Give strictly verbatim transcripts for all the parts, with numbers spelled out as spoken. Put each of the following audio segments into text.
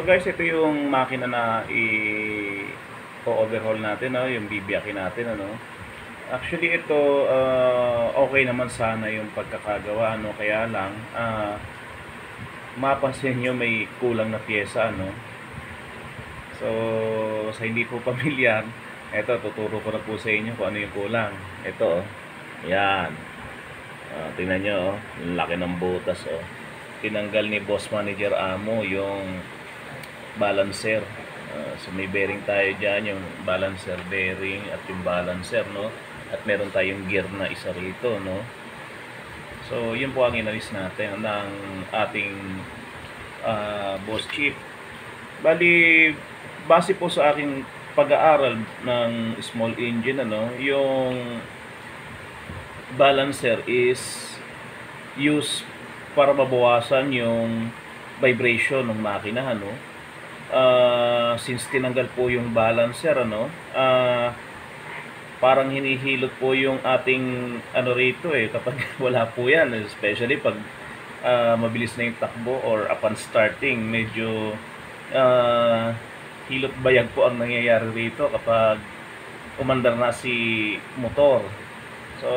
guys, ito yung makina na i-overhaul natin, no? Yung bibiyakin natin, ano. Actually, ito uh, okay naman sana yung pagkakagawa, ano, kaya lang uh, mapansin nyo may kulang na pyesa, ano. So, sa hindi po pamilyar, ito, tuturo ko na po sa inyo kung ano yung kulang. Ito, oh. Yan. Uh, tingnan nyo, oh. Laki ng butas, oh. Tinanggal ni Boss Manager Amo yung balancer. Uh, so may bearing tayo dyan, yung balancer bearing at yung balancer, no? At meron tayong gear na isa rito, no? So yun po ang inalis natin ng ating uh, Boss Chief. Bali, base po sa aking pag-aaral ng small engine, ano, yung balancer is used para mabawasan yung vibration ng makina, ano. Uh, since tinanggal po yung balancer, ano, uh, parang hinihilot po yung ating ano rito eh kapag wala po yan, especially pag uh, mabilis na yung takbo or upon starting, medyo uh, hilot bayag po ang nangyayari rito kapag umandar na si motor. So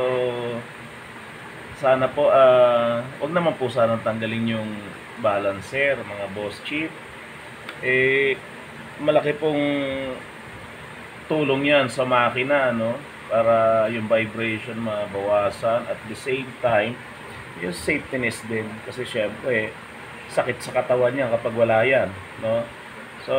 sana po uh, wag naman po sana tanggalin yung balancer, mga Boss Chief. Eh malaki pong tulong yan sa makina, no, para yung vibration mabawasan at the same time yung safetyness din, kasi syempre sakit sa katawan niya kapag wala yan, no. So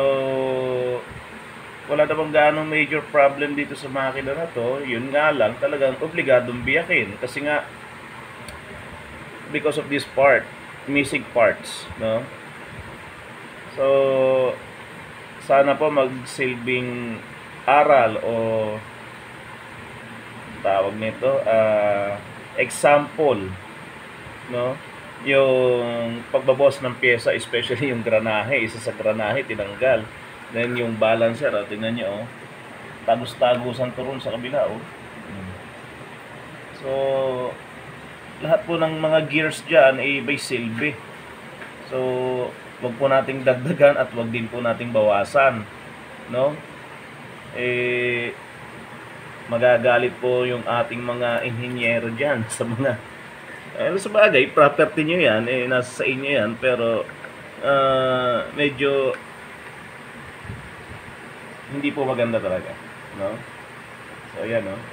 wala namang gaano major problem dito sa makina na to. Yun nga lang, talagang obligadong biyakin kasi nga because of this part, missing parts, no. So sana po magsilbing aral o tawag nito uh, example, no, yung pagbabawas ng pyesa, especially yung granahe. Isa sa granahe tinanggal, then yung balancer, oh, tingnan nyo, oh, tagus-tagusan to ron sa kabila, oh. So lahat po ng mga gears dyan ay may silbi, so wag po nating dagdagan at wag din po nating bawasan, no. Eh magagalit po yung ating mga inhinyero dyan sa mga eh, sa bagay, property nyo yan, eh, nasa sa inyo yan, pero uh, medyo hindi po maganda talaga, no. So yan, no.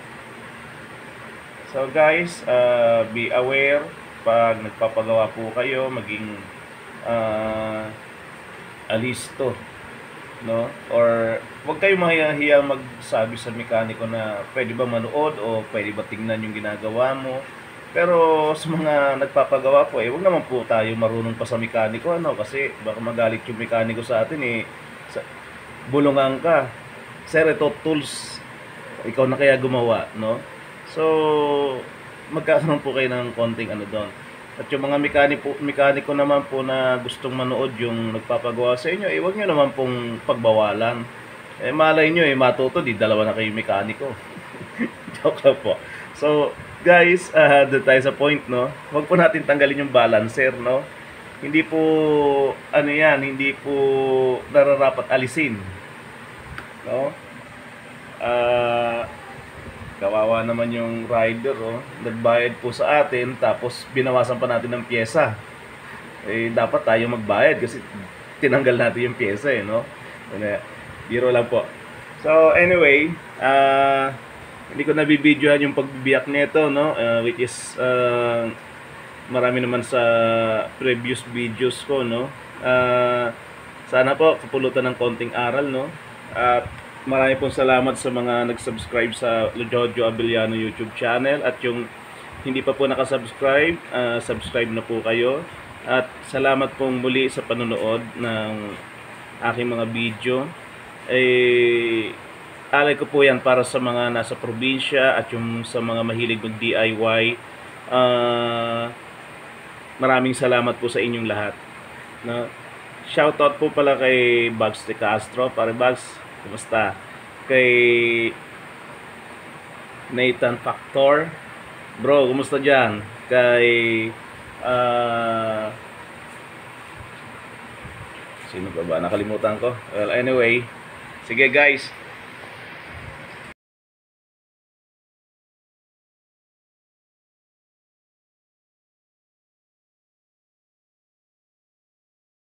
So guys, uh, be aware pag nagpapagawa po kayo, maging uh, alisto, no, or huwag kayong mahiya magsabi sa mekaniko na pwede ba manood o pwede ba tingnan yung ginagawa mo. Pero sa mga nagpapagawa po, eh huwag naman po tayo marunong pa sa mekaniko, ano, kasi baka magalit yung mekaniko sa atin, eh sa, bulungan ka, sir, ito tools, ikaw na kaya gumawa, no. So magkakaroon po kayo ng konting ano doon. At yung mga mekaniko, mekaniko naman po na gustong manood yung nagpapagawa sa inyo, eh huwag nyo naman pong pagbawalan. Eh malay nyo, eh matuto, di dalawa na kayo mekaniko. Joke lang po. So guys, uh, doon tayo sa point, no. Huwag po natin tanggalin yung balancer, no. Hindi po ano yan, hindi po nararapat alisin, no. Ah uh, kawawa naman yung rider, oh. Nagbayad po sa atin, tapos binawasan pa natin ng pyesa. Eh dapat tayo magbayad kasi tinanggal natin yung pyesa, eh, no. Biro lang po. So anyway, uh, hindi ko nabibidyohan yung pagbibiyak nito, no, uh, which is uh, marami naman sa previous videos ko, no. Uh, sana po kapulutan ng konting aral, no. At uh, marami pong salamat sa mga nag-subscribe sa Jojo Abiliano YouTube channel, at yung hindi pa po nakasubscribe, uh, subscribe na po kayo. At salamat pong muli sa panonood ng aking mga video. Eh, alay ko po yan para sa mga nasa probinsya at yung sa mga mahilig mag D I Y. Uh, maraming salamat po sa inyong lahat, no? Shoutout po pala kay Bugs de Castro, pare Bugs, kumusta? Kay Nathan Factor, bro, kumusta dyan? Kay uh, Sino pa ba? Nakalimutan ko. Well, anyway. Sige guys.